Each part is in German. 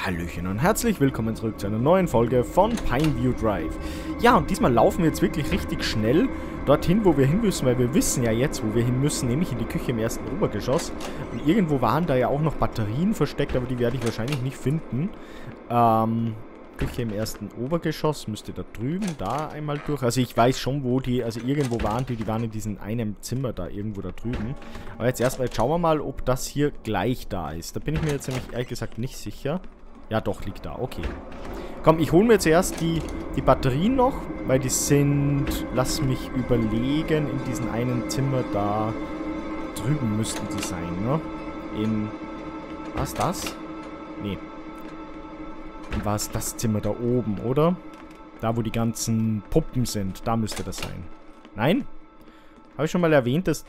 Hallöchen und herzlich willkommen zurück zu einer neuen Folge von Pineview Drive. Ja, und diesmal laufen wir jetzt wirklich richtig schnell dorthin, wo wir hin müssen, weil wir wissen ja jetzt, wo wir hin müssen, nämlich in die Küche im ersten Obergeschoss. Und irgendwo waren da ja auch noch Batterien versteckt, aber die werde ich wahrscheinlich nicht finden. Küche im ersten Obergeschoss müsste da drüben, da einmal durch. Also ich weiß schon, wo die, also irgendwo waren die waren in diesem einem Zimmer da, irgendwo da drüben. Aber jetzt erstmal, jetzt schauen wir mal, ob das hier gleich da ist. Da bin ich mir jetzt nämlich ehrlich gesagt nicht sicher. Ja doch, liegt da, okay. Komm, ich hole mir zuerst die Batterien noch, weil die sind, lass mich überlegen, in diesem einen Zimmer da drüben müssten die sein, ne? In, was das? Nee. War es das Zimmer da oben, oder? Da, wo die ganzen Puppen sind. Da müsste das sein. Nein? Habe ich schon mal erwähnt, dass...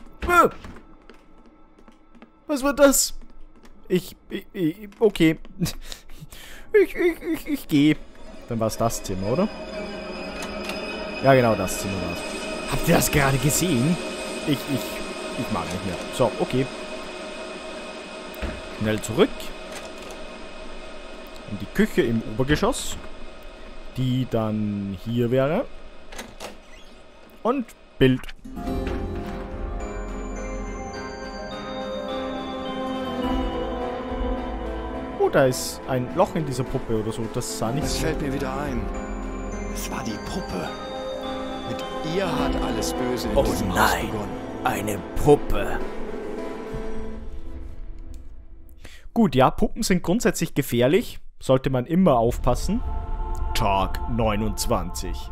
Was war das? Okay. Ich gehe. Dann war es das Zimmer, oder? Ja, genau, das Zimmer war es. Habt ihr das gerade gesehen? Ich mag nicht mehr. So, okay. Schnell zurück. In die Küche im Obergeschoss, die dann hier wäre. Und Bild. Oh, da ist ein Loch in dieser Puppe oder so. Das sah nicht so. Es fällt mir wieder ein. Es war die Puppe. Mit ihr hat alles Böse in diesem Haus begonnen. Eine Puppe. Gut, ja, Puppen sind grundsätzlich gefährlich. Sollte man immer aufpassen. Tag 29.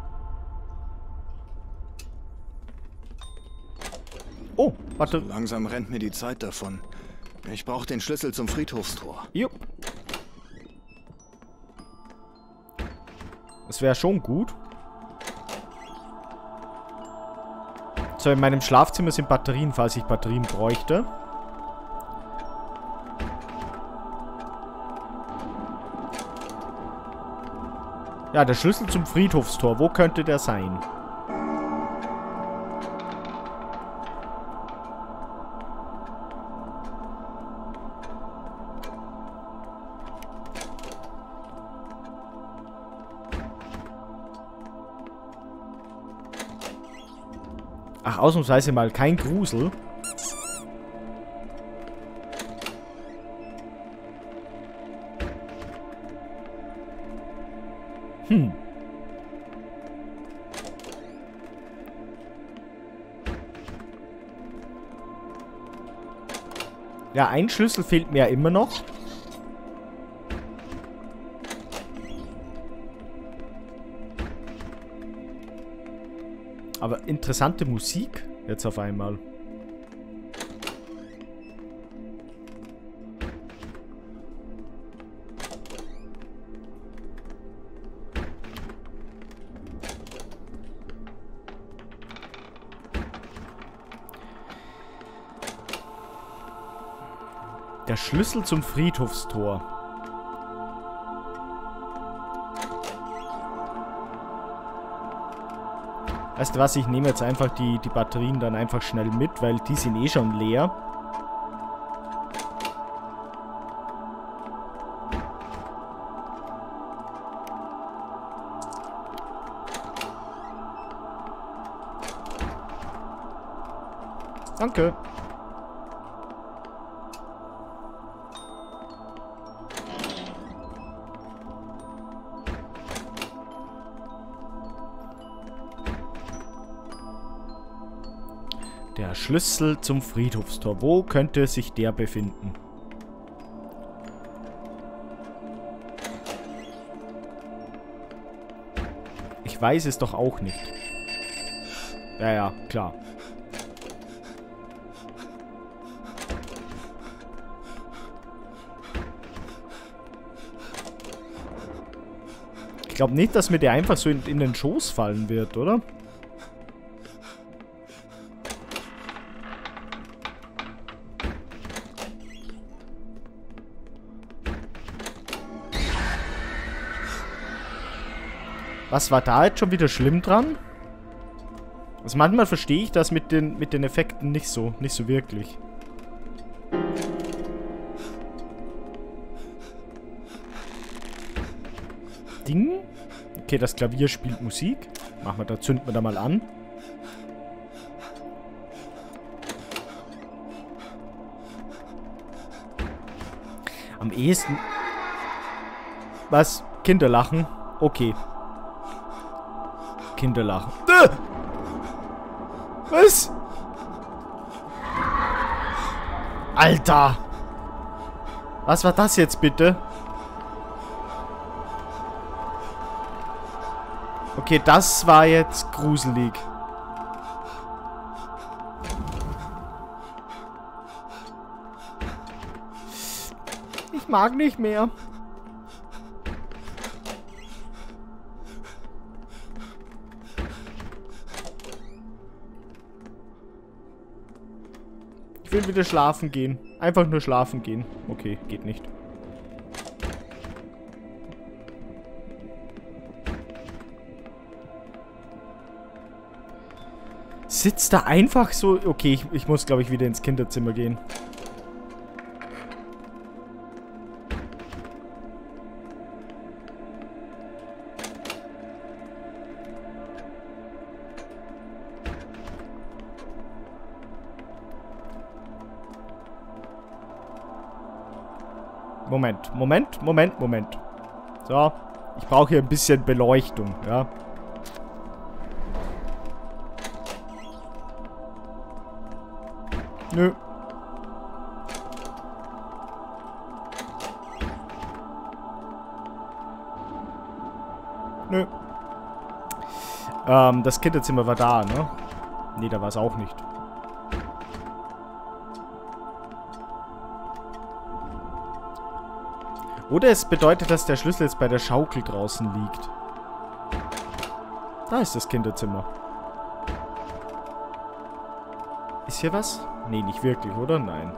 Oh, warte. So langsam rennt mir die Zeit davon. Ich brauche den Schlüssel zum Friedhofstor. Jupp. Das wäre schon gut. So, in meinem Schlafzimmer sind Batterien, falls ich Batterien bräuchte. Ja, der Schlüssel zum Friedhofstor. Wo könnte der sein? Ach, ausnahmsweise mal kein Grusel. Ja, ein Schlüssel fehlt mir ja immer noch. Aber interessante Musik jetzt auf einmal. Der Schlüssel zum Friedhofstor. Weißt du was, ich nehme jetzt einfach die Batterien dann einfach schnell mit, weil die sind eh schon leer. Danke. Der Schlüssel zum Friedhofstor. Wo könnte sich der befinden? Ich weiß es doch auch nicht. Ja, ja, klar. Ich glaube nicht, dass mir der einfach so in den Schoß fallen wird, oder? Was war da jetzt schon wieder schlimm dran? Also manchmal verstehe ich das mit den Effekten nicht so wirklich. Ding. Okay, das Klavier spielt Musik. Machen wir da, zünden wir da mal an. Am ehesten... Was? Kinderlachen? Okay. Kinderlachen. Was? Alter! Was war das jetzt bitte? Okay, das war jetzt gruselig. Ich mag nicht mehr. Ich will wieder schlafen gehen. Einfach nur schlafen gehen. Okay, geht nicht. Sitzt da einfach so... Okay, ich muss, glaube ich, wieder ins Kinderzimmer gehen. Moment. So, ich brauche hier ein bisschen Beleuchtung, ja. Nö. Nö. Das Kinderzimmer war da, ne? Nee, da war es auch nicht. Oder es bedeutet, dass der Schlüssel jetzt bei der Schaukel draußen liegt. Da ist das Kinderzimmer. Ist hier was? Nee, nicht wirklich, oder? Nein.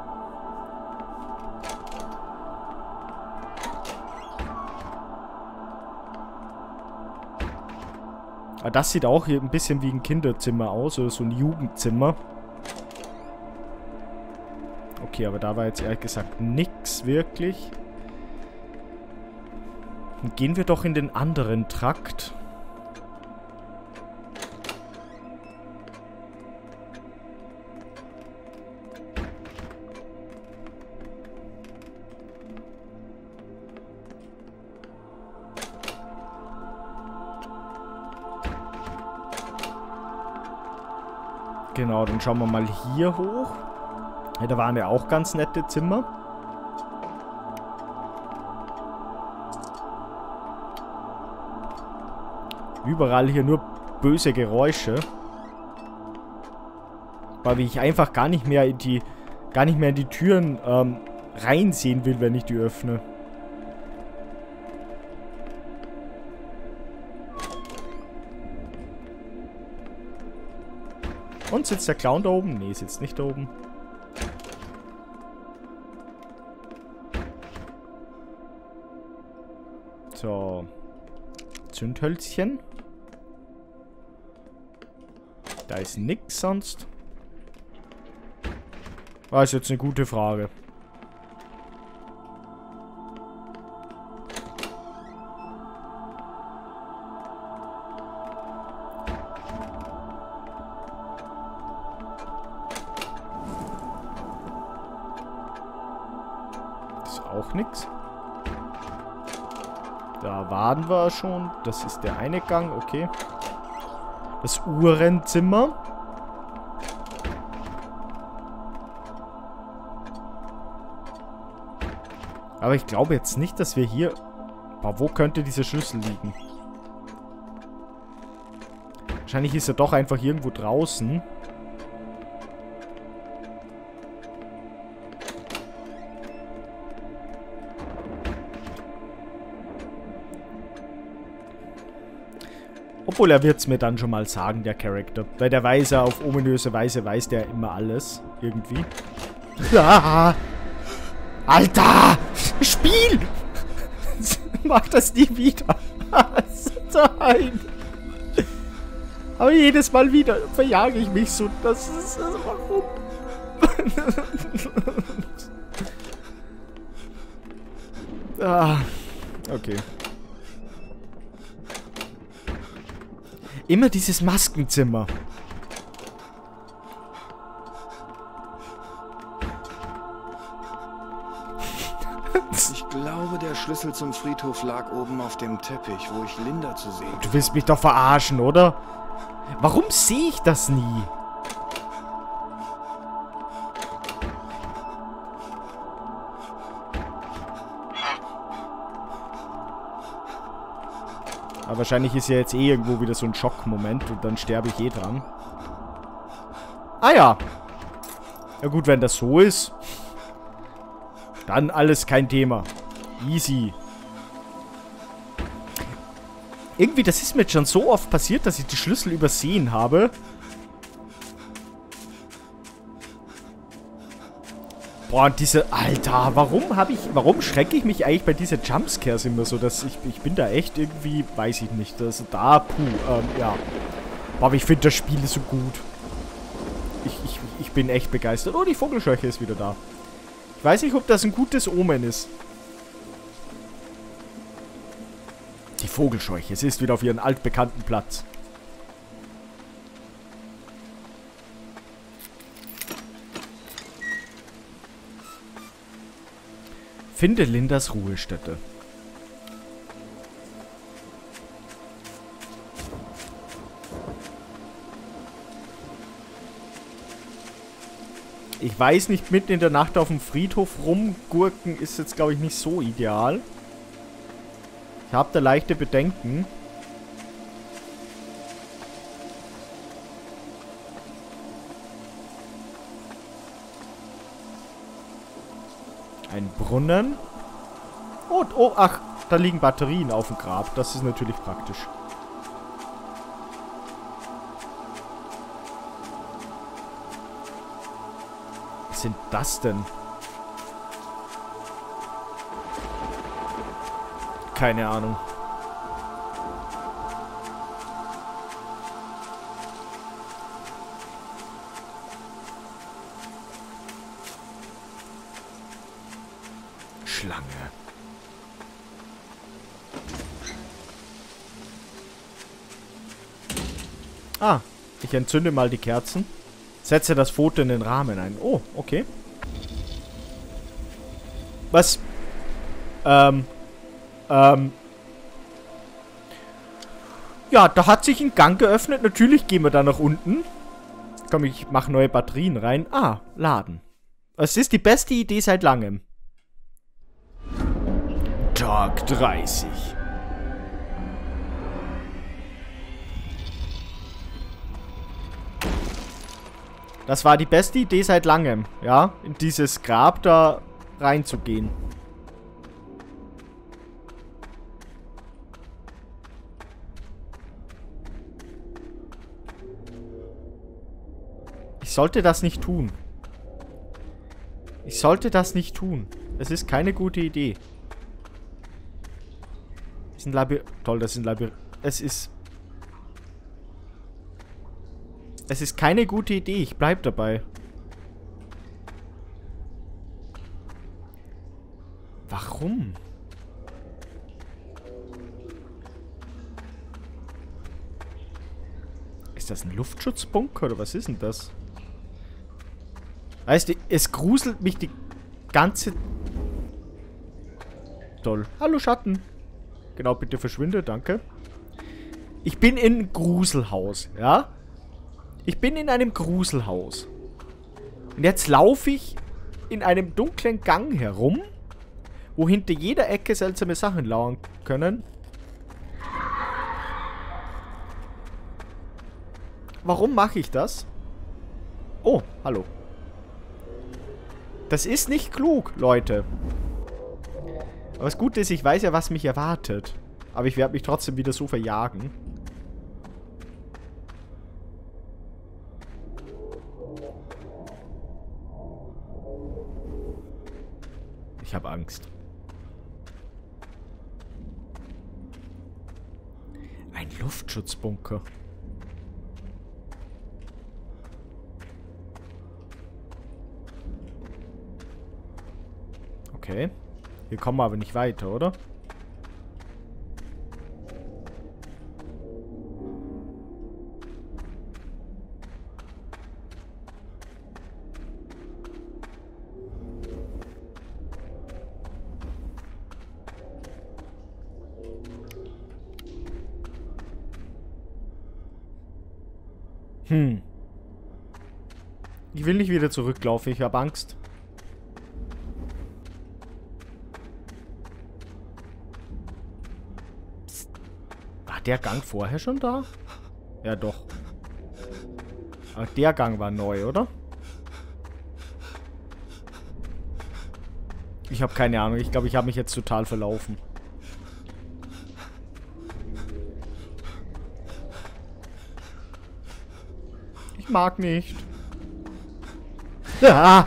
Aber das sieht auch hier ein bisschen wie ein Kinderzimmer aus, oder so ein Jugendzimmer. Okay, aber da war jetzt ehrlich gesagt nix wirklich. Dann gehen wir doch in den anderen Trakt. Genau, dann schauen wir mal hier hoch. Ja, da waren ja auch ganz nette Zimmer. Überall hier nur böse Geräusche. Weil ich einfach gar nicht mehr in die Türen reinsehen will, wenn ich die öffne. Und sitzt der Clown da oben? Nee, sitzt nicht da oben. So. Zündhölzchen. Da ist nix sonst. War ist jetzt eine gute Frage. Ist auch nix. Da waren wir schon. Das ist der eine Gang, okay. Das Uhrenzimmer. Aber ich glaube jetzt nicht, dass wir hier... Aber wo könnte dieser Schlüssel liegen? Wahrscheinlich ist er doch einfach irgendwo draußen. Obwohl, er wird es mir dann schon mal sagen, der Charakter. Weil der weiß ja, auf ominöse Weise weiß der immer alles. Irgendwie. Ah! Alter! Spiel! Mach das nie wieder. Nein! Aber jedes Mal wieder verjage ich mich so. Das ist... Warum? Ah, okay. Immer dieses Maskenzimmer. Ich glaube, der Schlüssel zum Friedhof lag oben auf dem Teppich, wo ich Linda zu sehen. Du willst mich doch verarschen, oder? Warum sehe ich das nie? Aber wahrscheinlich ist ja jetzt eh irgendwo wieder so ein Schockmoment und dann sterbe ich eh dran. Ah ja. Ja gut, wenn das so ist, dann alles kein Thema. Easy. Irgendwie, das ist mir jetzt schon so oft passiert, dass ich die Schlüssel übersehen habe. Boah, und diese... Alter, warum schrecke ich mich eigentlich bei diesen Jumpscares immer so, dass ich bin da echt irgendwie... Weiß ich nicht. Also da, ja. Boah, aber ich finde das Spiel so gut. Ich bin echt begeistert. Oh, die Vogelscheuche ist wieder da. Ich weiß nicht, ob das ein gutes Omen ist. Die Vogelscheuche. Sie ist wieder auf ihren altbekannten Platz. Finde Lindas Ruhestätte. Ich weiß nicht, mitten in der Nacht auf dem Friedhof rumgurken ist jetzt, glaube ich, nicht so ideal. Ich habe da leichte Bedenken. Ein Brunnen. Oh, ach, da liegen Batterien auf dem Grab. Das ist natürlich praktisch. Was sind das denn? Keine Ahnung. Schlange. Ah, ich entzünde mal die Kerzen. Setze das Foto in den Rahmen ein. Oh, okay. Was? Ja, da hat sich ein Gang geöffnet. Natürlich gehen wir da nach unten. Komm, ich mache neue Batterien rein. Ah, laden. Es ist die beste Idee seit langem. Tag 30. Das war die beste Idee seit langem, ja? In dieses Grab da reinzugehen. Ich sollte das nicht tun. Ich sollte das nicht tun. Es ist keine gute Idee. Das ist ein Labyrinth. Toll, das ist ein Labyrinth. Es ist keine gute Idee. Ich bleib dabei. Warum? Ist das ein Luftschutzbunker oder was ist denn das? Weißt du, es gruselt mich die ganze... Toll. Hallo Schatten. Genau, bitte verschwinde, danke. Ich bin in einem Gruselhaus, ja? Ich bin in einem Gruselhaus. Und jetzt laufe ich in einem dunklen Gang herum, wo hinter jeder Ecke seltsame Sachen lauern können. Warum mache ich das? Oh, hallo. Das ist nicht klug, Leute. Aber das Gute ist, ich weiß ja, was mich erwartet. Aber ich werde mich trotzdem wieder so verjagen. Ich habe Angst. Ein Luftschutzbunker. Okay. Hier kommen wir aber nicht weiter, oder? Ich will nicht wieder zurücklaufen, ich habe Angst. Psst. War der Gang vorher schon da? Ja, doch. Aber der Gang war neu, oder? Ich habe keine Ahnung. Ich glaube, ich habe mich jetzt total verlaufen. Ich mag nicht. Ah,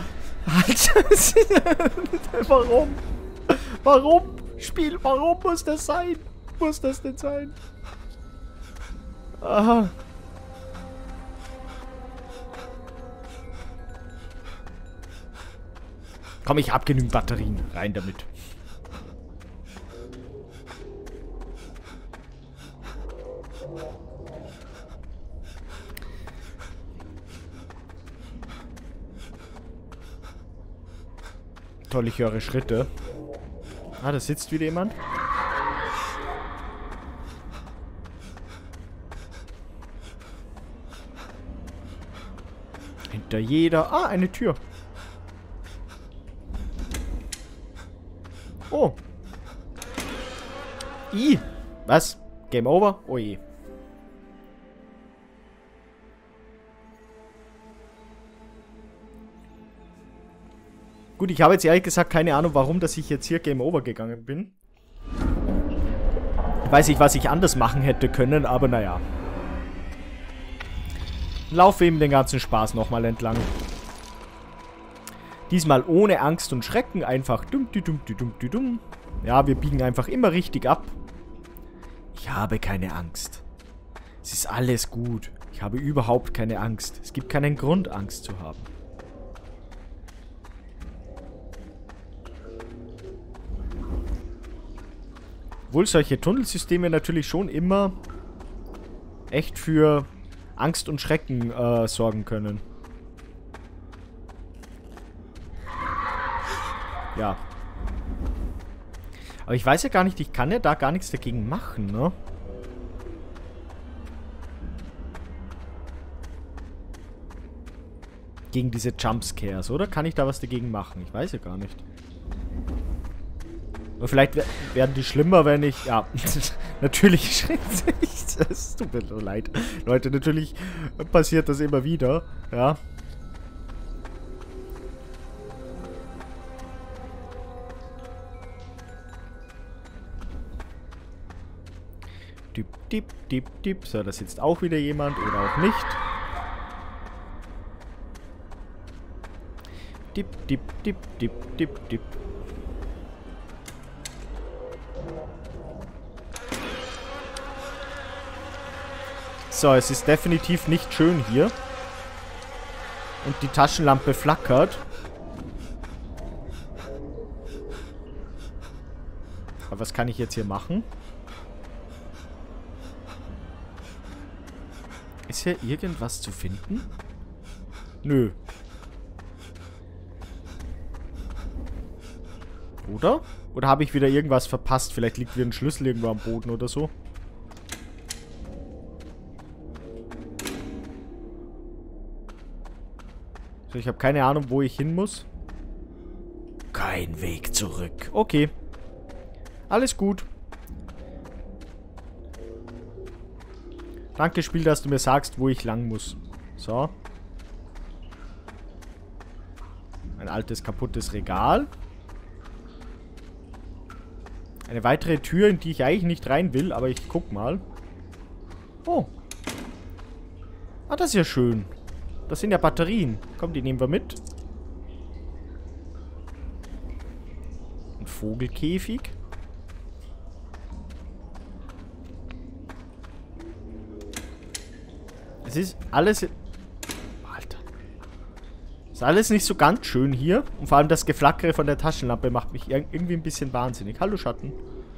warum? Warum? Spiel, warum muss das sein? Muss das denn sein? Aha. Komm, ich hab genügend Batterien. Rein damit. Toll, ich höre Schritte. Ah, da sitzt wieder jemand. Hinter jeder... Ah, eine Tür. Oh. Was? Game over? Oh je. Gut, ich habe jetzt ehrlich gesagt keine Ahnung, warum, dass ich jetzt hier Game Over gegangen bin. Ich weiß nicht, was ich anders machen hätte können, aber naja. Laufe eben den ganzen Spaß nochmal entlang. Diesmal ohne Angst und Schrecken, einfach dumm. Ja, wir biegen einfach immer richtig ab. Ich habe keine Angst. Es ist alles gut. Ich habe überhaupt keine Angst. Es gibt keinen Grund, Angst zu haben. Obwohl solche Tunnelsysteme natürlich schon immer echt für Angst und Schrecken sorgen können. Ja. Aber ich weiß ja gar nicht, ich kann ja da gar nichts dagegen machen, ne? Gegen diese Jumpscares, oder? Kann ich da was dagegen machen? Ich weiß ja gar nicht. Aber vielleicht werden die schlimmer, wenn ich... Ja, natürlich schreckt sich. Es tut mir so leid. Leute, natürlich passiert das immer wieder. Ja. Dip. So, da sitzt auch wieder jemand oder auch nicht. Dip. So, es ist definitiv nicht schön hier. Und die Taschenlampe flackert. Aber was kann ich jetzt hier machen? Ist hier irgendwas zu finden? Nö. Oder? Oder habe ich wieder irgendwas verpasst? Vielleicht liegt wieder ein Schlüssel irgendwo am Boden oder so. So, ich habe keine Ahnung, wo ich hin muss. Kein Weg zurück. Okay. Alles gut. Danke, Spiel, dass du mir sagst, wo ich lang muss. So. Ein altes, kaputtes Regal. Eine weitere Tür, in die ich eigentlich nicht rein will, aber ich guck mal. Oh. Ah, das ist ja schön. Das sind ja Batterien. Komm, die nehmen wir mit. Ein Vogelkäfig. Es ist alles... Alter. Ist alles nicht so ganz schön hier. Und vor allem das Geflackere von der Taschenlampe macht mich irgendwie ein bisschen wahnsinnig. Hallo, Schatten.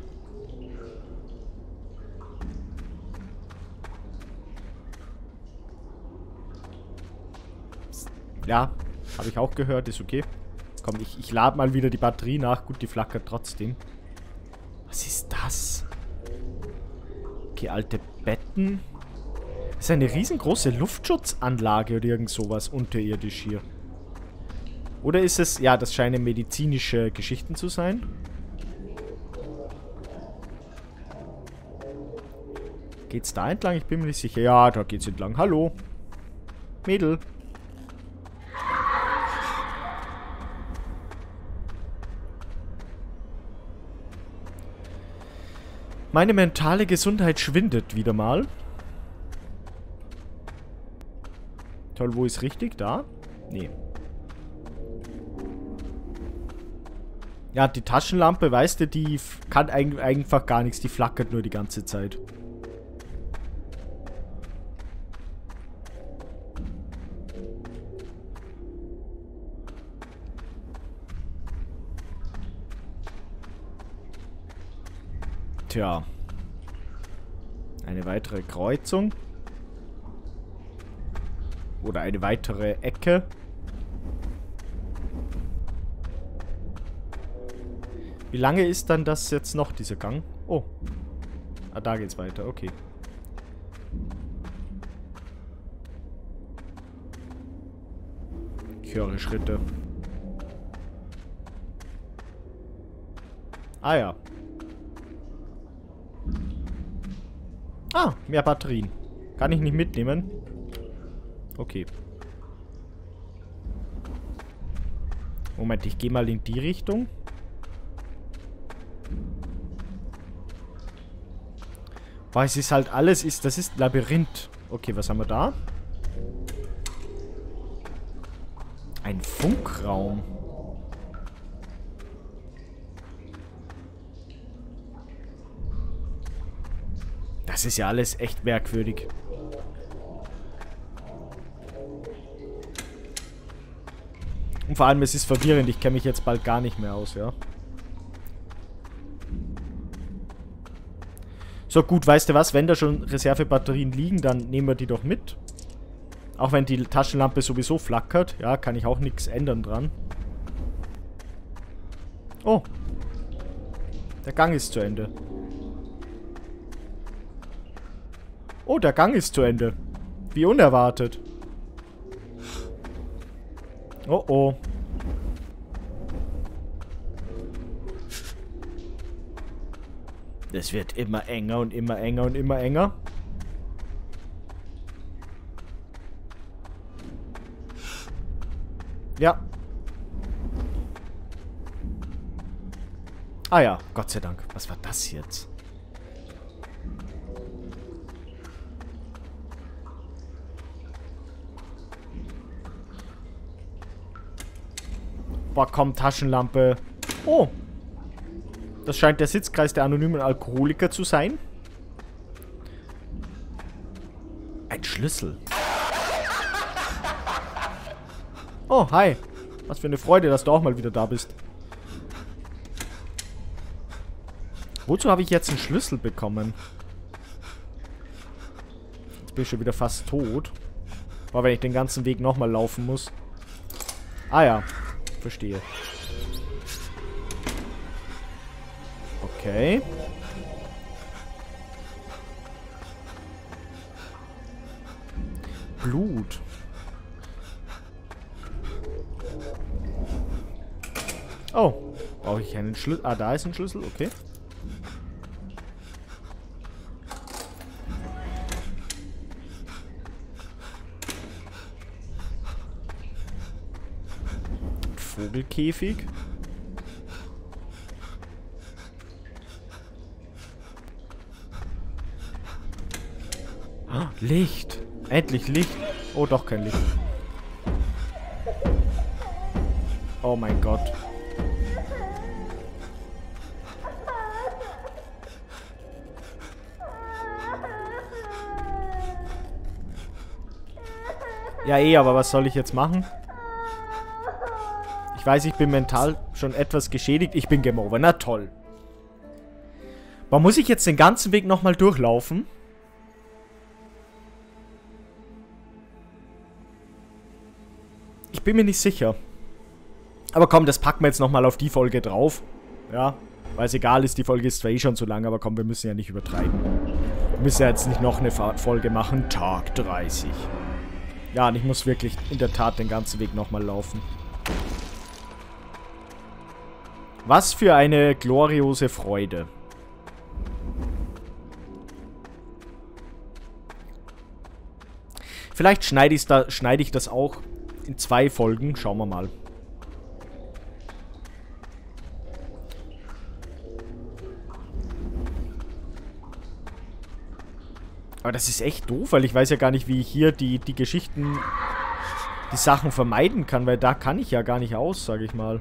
Ja, habe ich auch gehört. Ist okay. Komm, ich lade mal wieder die Batterie nach. Gut, die flackert trotzdem. Was ist das? Okay, alte Betten. Das ist eine riesengroße Luftschutzanlage oder irgend sowas unterirdisch hier. Oder ist es... Ja, das scheinen medizinische Geschichten zu sein. Geht's da entlang? Ich bin mir nicht sicher. Ja, da geht's entlang. Hallo. Mädel. Meine mentale Gesundheit schwindet wieder mal. Toll, wo ist richtig? Da? Nee. Ja, die Taschenlampe, weißt du, die kann einfach gar nichts. Die flackert nur die ganze Zeit. Tja. Eine weitere Kreuzung. Oder eine weitere Ecke. Wie lange ist dann das jetzt noch, dieser Gang? Oh. Ah, da geht's weiter. Okay. Ich höre Schritte. Ah ja. Ah, mehr Batterien. Kann ich nicht mitnehmen? Okay. Moment, ich gehe mal in die Richtung. Boah, es ist halt alles, das ist Labyrinth. Okay, was haben wir da? Ein Funkraum. Das ist ja alles echt merkwürdig. Und vor allem, es ist verwirrend. Ich kenne mich jetzt bald gar nicht mehr aus, ja. So, gut, weißt du was? Wenn da schon Reservebatterien liegen, dann nehmen wir die doch mit. Auch wenn die Taschenlampe sowieso flackert. Ja, kann ich auch nichts ändern dran. Oh. Der Gang ist zu Ende. Oh, der Gang ist zu Ende. Wie unerwartet. Oh, oh. Es wird immer enger und immer enger und immer enger. Ja. Ah ja, Gott sei Dank. Was war das jetzt? Boah, komm, Taschenlampe. Oh. Das scheint der Sitzkreis der anonymen Alkoholiker zu sein. Ein Schlüssel. Oh, hi. Was für eine Freude, dass du auch mal wieder da bist. Wozu habe ich jetzt einen Schlüssel bekommen? Jetzt bin ich schon wieder fast tot. Boah, wenn ich den ganzen Weg nochmal laufen muss. Ah ja. Verstehe. Okay. Blut. Oh. Brauche ich einen Schlüssel? Ah, da ist ein Schlüssel. Okay. Vogelkäfig. Ah, Licht. Endlich Licht. Oh, doch kein Licht. Oh mein Gott. Ja, aber was soll ich jetzt machen? Ich weiß, ich bin mental schon etwas geschädigt. Ich bin Game Over. Na toll. Aber muss ich jetzt den ganzen Weg nochmal durchlaufen? Ich bin mir nicht sicher. Aber komm, das packen wir jetzt nochmal auf die Folge drauf. Ja, weil es egal ist, die Folge ist zwar eh schon zu lang, aber komm, wir müssen ja nicht übertreiben. Wir müssen ja jetzt nicht noch eine Folge machen. Tag 30. Ja, und ich muss wirklich in der Tat den ganzen Weg nochmal laufen. Was für eine gloriose Freude. Vielleicht schneide ich das auch in 2 Folgen. Schauen wir mal. Aber das ist echt doof, weil ich weiß ja gar nicht, wie ich hier die Geschichten, die Sachen vermeiden kann, weil da kann ich ja gar nicht aus, sage ich mal.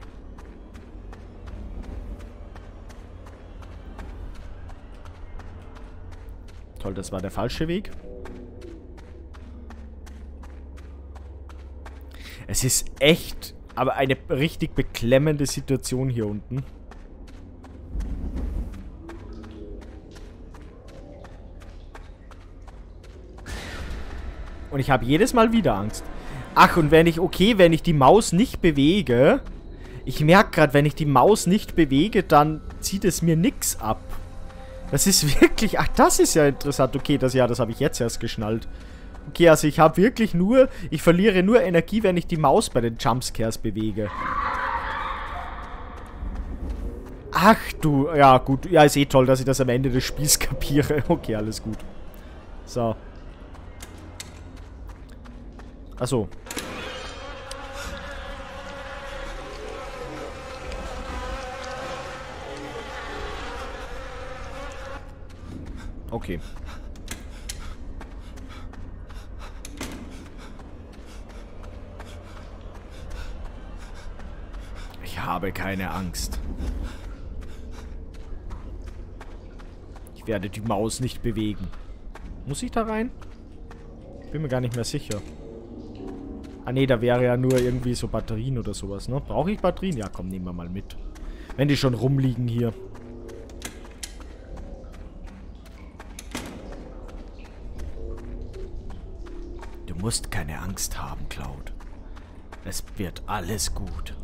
Toll, das war der falsche Weg. Es ist echt, aber eine richtig beklemmende Situation hier unten. Und ich habe jedes Mal wieder Angst. Ach, und wenn ich die Maus nicht bewege... Ich merke gerade, wenn ich die Maus nicht bewege, dann zieht es mir nichts ab. Das ist wirklich... Ach, das ist ja interessant. Okay, das habe ich jetzt erst geschnallt. Okay, also ich habe wirklich nur... Ich verliere nur Energie, wenn ich die Maus bei den Jumpscares bewege. Ach du... Ja, gut. Ja, ist eh toll, dass ich das am Ende des Spiels kapiere. Okay, alles gut. So. Achso. Okay. Ich habe keine Angst. Ich werde die Maus nicht bewegen. Muss ich da rein? Bin mir gar nicht mehr sicher. Ah ne, da wäre ja nur irgendwie so Batterien oder sowas, ne? Brauche ich Batterien? Ja, komm, nehmen wir mal mit. Wenn die schon rumliegen hier. Du musst keine Angst haben, Cloud. Es wird alles gut.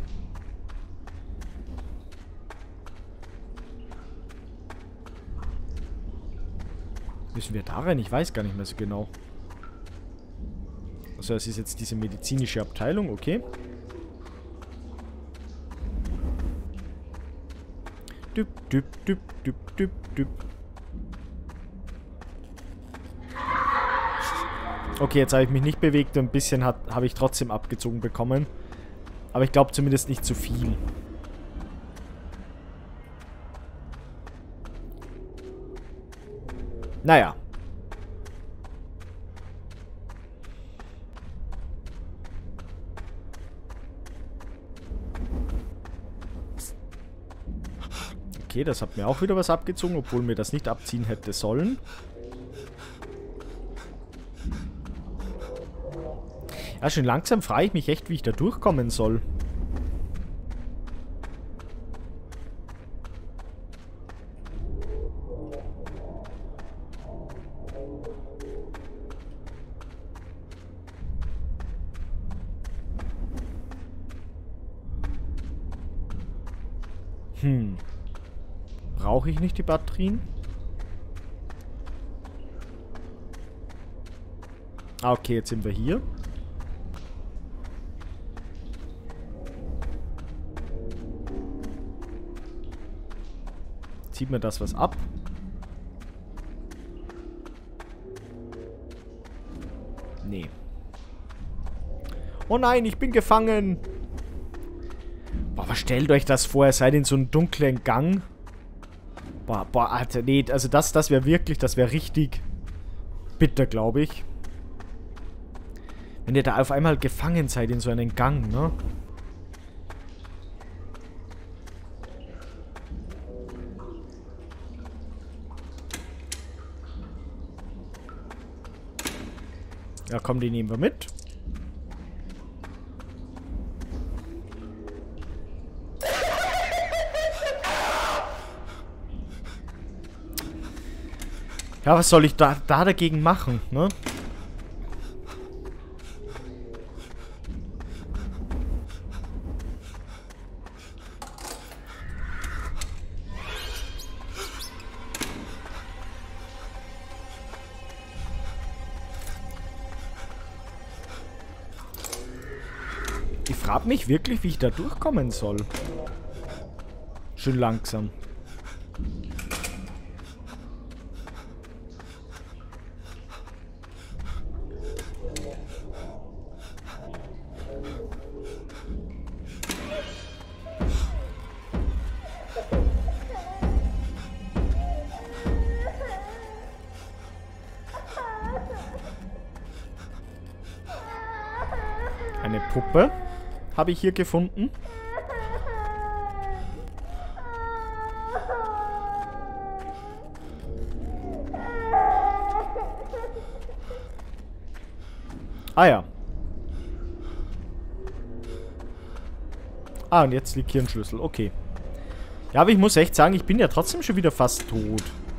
Müssen wir da rein? Ich weiß gar nicht mehr so genau. Also es ist jetzt diese medizinische Abteilung, okay. Düpp, düpp, düpp, düpp, düpp, düpp. Okay, jetzt habe ich mich nicht bewegt. Ein bisschen habe ich trotzdem abgezogen bekommen. Aber ich glaube zumindest nicht zu viel. Naja. Okay, das hat mir auch wieder was abgezogen, obwohl mir das nicht abziehen hätte sollen. Ja, schon langsam frage ich mich echt, wie ich da durchkommen soll. Brauche ich nicht die Batterien? Ah, okay, jetzt sind wir hier. Zieht mir das was ab? Nee. Oh nein, ich bin gefangen! Boah, aber stellt euch das vor, ihr seid in so einem dunklen Gang. Boah, Alter, nee, also das wäre wirklich, das wäre richtig bitter, glaube ich. Wenn ihr da auf einmal gefangen seid in so einem Gang, ne? Ja, komm, die nehmen wir mit. Ja, was soll ich da dagegen machen, ne? frage mich wirklich, wie ich da durchkommen soll. Schön langsam. Eine Puppe habe ich hier gefunden. Ah ja. Ah, und jetzt liegt hier ein Schlüssel. Okay. Ja, aber ich muss echt sagen, ich bin ja trotzdem schon wieder fast tot.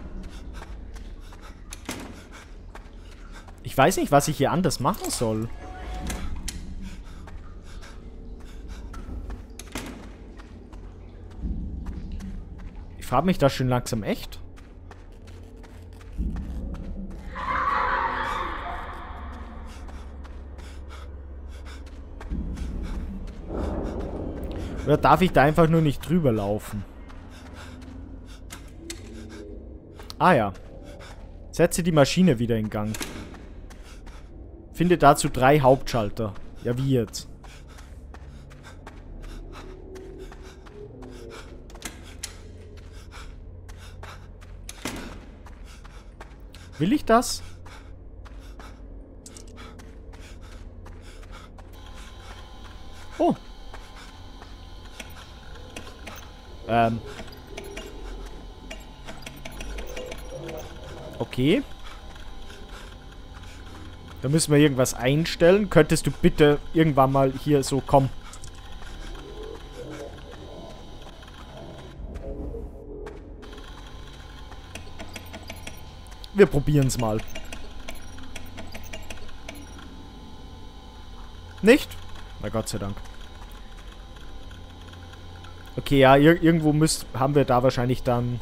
Ich weiß nicht, was ich hier anders machen soll. Ich frage mich da schon langsam echt. Oder darf ich da einfach nur nicht drüber laufen? Ah ja. Setze die Maschine wieder in Gang. Finde dazu 3 Hauptschalter. Ja, wie jetzt? Will ich das? Oh. Okay. Da müssen wir irgendwas einstellen. Könntest du bitte irgendwann mal hier so kommen? Wir probieren es mal. Nicht? Na Gott sei Dank. Okay, ja, irgendwo haben wir da wahrscheinlich dann...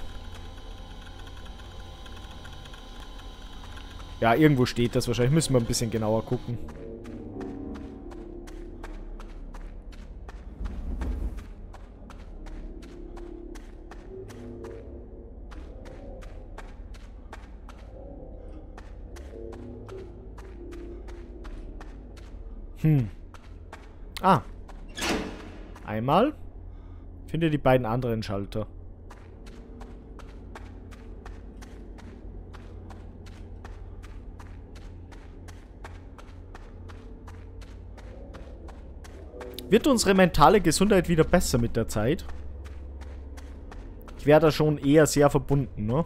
Ja, irgendwo steht das wahrscheinlich. Müssen wir ein bisschen genauer gucken. Ah. Einmal. Finde die beiden anderen Schalter. Wird unsere mentale Gesundheit wieder besser mit der Zeit? Ich wäre da schon eher sehr verbunden, ne?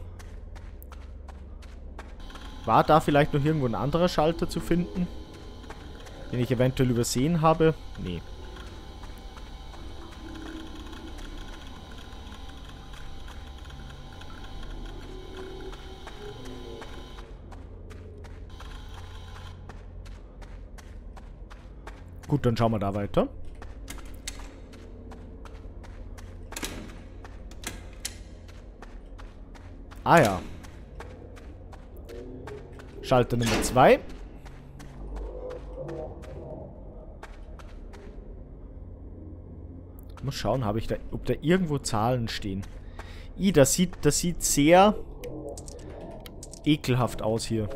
War da vielleicht noch irgendwo ein anderer Schalter zu finden? Den ich eventuell übersehen habe? Nee. Gut, dann schauen wir da weiter. Ah ja. Schalter Nummer 2. Muss schauen, habe ich da, ob da irgendwo Zahlen stehen. Das sieht sehr ekelhaft aus hier.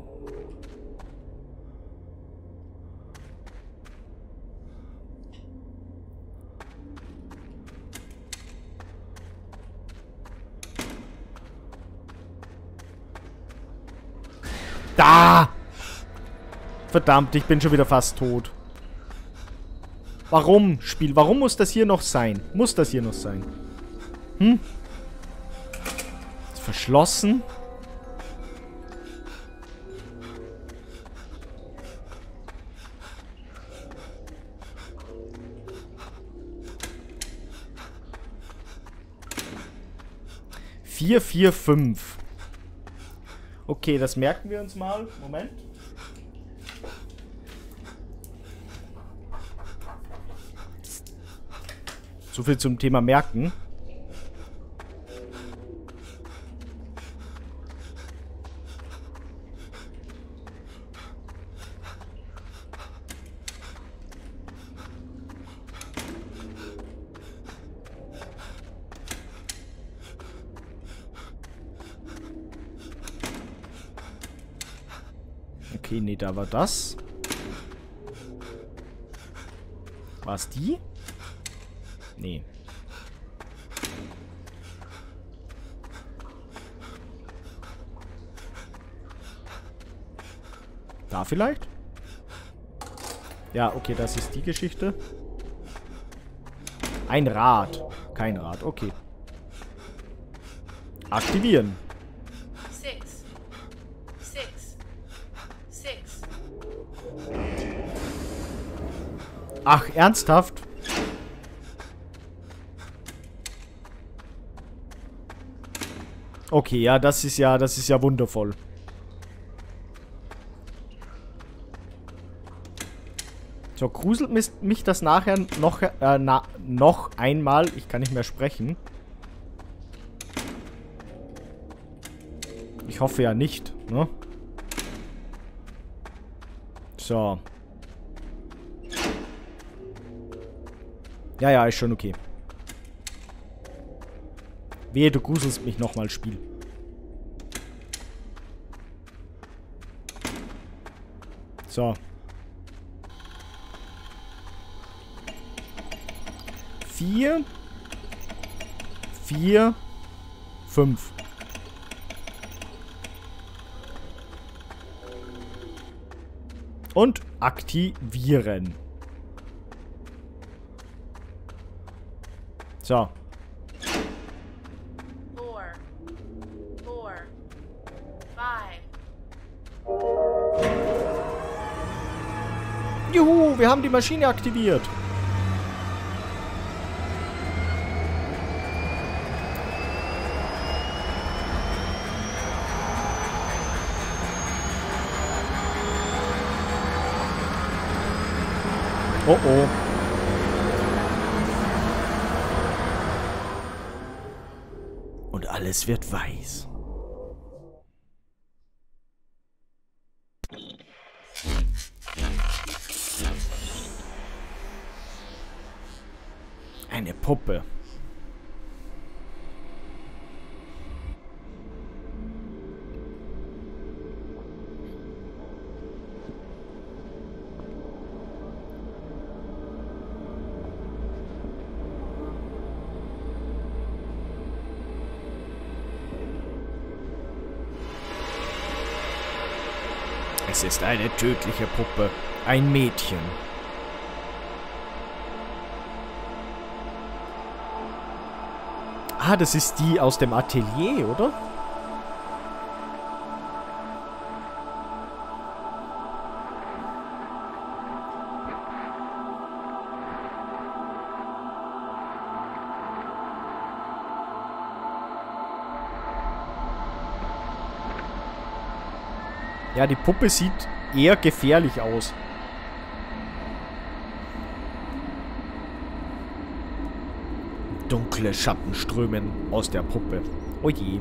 Da! Verdammt, ich bin schon wieder fast tot. Warum, Spiel? Warum muss das hier noch sein? Muss das hier noch sein? Hm? Ist verschlossen. Vier, 4, 5. Okay, das merken wir uns mal. Moment. So viel zum Thema merken. Okay, nee, da war das. War es die? Nee. Da vielleicht? Ja, okay, das ist die Geschichte. Ein Rad. Kein Rad, okay. Aktivieren. 6. 6. 6. Ach, ernsthaft? Okay, ja, das ist ja wundervoll. So, gruselt mich das nachher noch einmal. Ich kann nicht mehr sprechen. Ich hoffe ja nicht, ne? So. Ja, ja, ist schon okay. Wehe, du gruselst mich nochmal, Spiel. So. 4. 4. 5. Und aktivieren. So. 4. 4. 5. Juhu, wir haben die Maschine aktiviert. Oh oh. Und alles wird weiß. Eine Puppe. Es ist eine tödliche Puppe. Ein Mädchen. Ah, das ist die aus dem Atelier, oder? Ja, die Puppe sieht eher gefährlich aus. Dunkle Schatten strömen aus der Puppe. Oh je.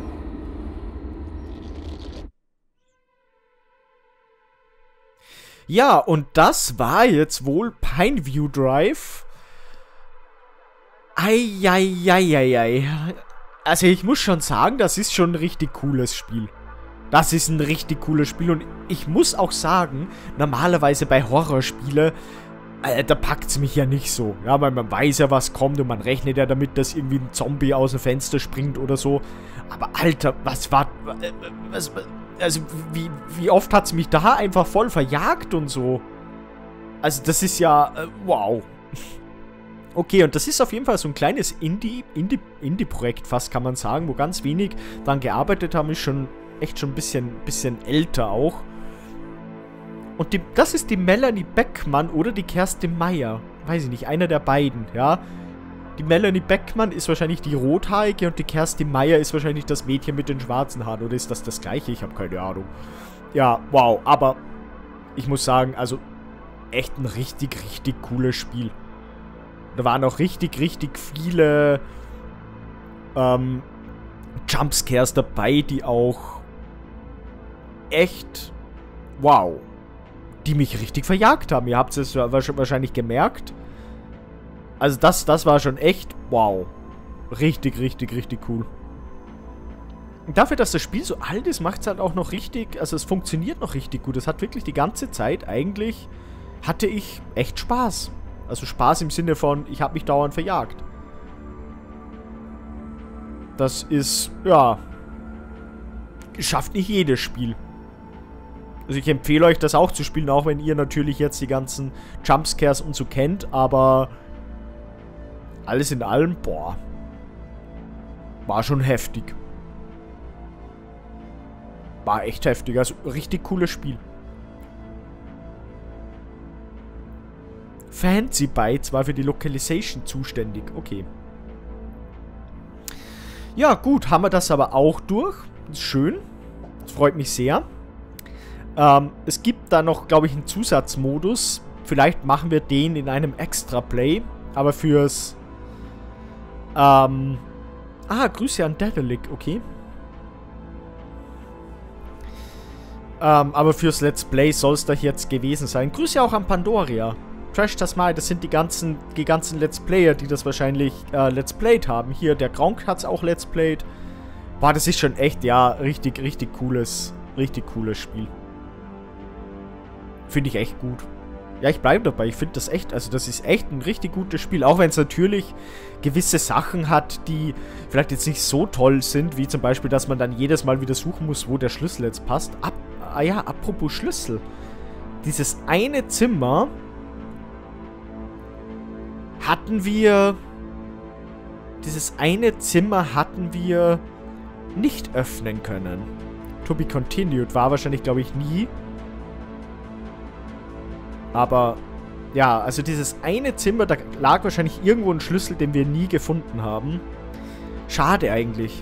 Ja, und das war jetzt wohl Pineview Drive. Eieieiei. Also ich muss schon sagen, das ist schon ein richtig cooles Spiel. Das ist ein richtig cooles Spiel und ich muss auch sagen, normalerweise bei Horrorspielen, da packt es mich ja nicht so. Ja, weil man weiß ja, was kommt und man rechnet ja damit, dass irgendwie ein Zombie aus dem Fenster springt oder so. Aber Alter, also wie oft hat es mich da einfach voll verjagt und so. Also das ist ja, wow. Okay, und das ist auf jeden Fall so ein kleines Indie-Projekt fast, kann man sagen, wo ganz wenig dran gearbeitet haben, ist schon echt schon ein bisschen älter auch. Und das ist die Melanie Beckmann oder die Kerstin Meyer. Weiß ich nicht, einer der beiden, ja. Die Melanie Beckmann ist wahrscheinlich die Rothaarige und die Kerstin Meyer ist wahrscheinlich das Mädchen mit den schwarzen Haaren. Oder ist das gleiche? Ich habe keine Ahnung. Ja, wow. Aber ich muss sagen, also echt ein richtig, richtig cooles Spiel. Da waren auch richtig viele Jumpscares dabei, die auch echt, wow, die mich richtig verjagt haben. Ihr habt es wahrscheinlich gemerkt. Also das war schon echt, wow, richtig cool. dafür, dass das Spiel so alt ist, macht es halt auch noch richtig, also es funktioniert noch richtig gut. Es hat wirklich die ganze Zeit eigentlich, hatte ich echt Spaß. Also Spaß im Sinne von, ich habe mich dauernd verjagt. Das ist, ja, schafft nicht jedes Spiel. Also ich empfehle euch das auch zu spielen, auch wenn ihr natürlich jetzt die ganzen Jumpscares und so kennt, aber alles in allem, boah, war schon heftig. War echt heftig, also richtig cooles Spiel. Fancy Bytes war für die Localization zuständig, okay. Ja, gut, haben wir das aber auch durch. Das ist schön. Das freut mich sehr. Es gibt da noch, glaube ich, einen Zusatzmodus. Vielleicht machen wir den in einem Extra-Play. Aber fürs... Grüße an Dedelic, okay. Aber fürs Let's Play soll es doch jetzt gewesen sein. Grüße auch an Pandoria. Trash das mal, das sind die ganzen Let's Player, die das wahrscheinlich Let's Played haben. Hier, der Gronk hat es auch Let's Played. Boah, das ist schon echt, ja, richtig cooles Spiel. Finde ich echt gut. Ja, ich bleibe dabei. Ich finde das echt, also das ist echt ein richtig gutes Spiel. Auch wenn es natürlich gewisse Sachen hat, die vielleicht jetzt nicht so toll sind, wie zum Beispiel, dass man dann jedes Mal wieder suchen muss, wo der Schlüssel jetzt passt. Apropos Schlüssel. Dieses eine Zimmer hatten wir nicht öffnen können. To be continued war wahrscheinlich, glaube ich, nie. Aber, ja, also dieses eine Zimmer, da lag wahrscheinlich irgendwo ein Schlüssel, den wir nie gefunden haben. Schade eigentlich.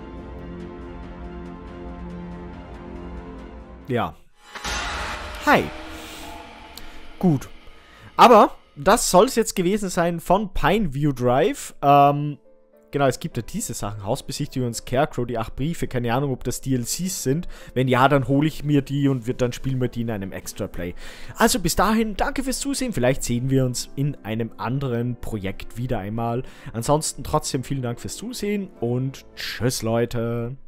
Ja. Hi. Gut. Aber das soll es jetzt gewesen sein von Pineview Drive. Genau, es gibt ja diese Sachen. Hausbesichtigung und Scarecrow, die 8 Briefe. Keine Ahnung, ob das DLCs sind. Wenn ja, dann hole ich mir die und dann spielen wir die in einem Extra-Play. Also bis dahin, danke fürs Zusehen. Vielleicht sehen wir uns in einem anderen Projekt wieder einmal. Ansonsten trotzdem vielen Dank fürs Zusehen und tschüss, Leute.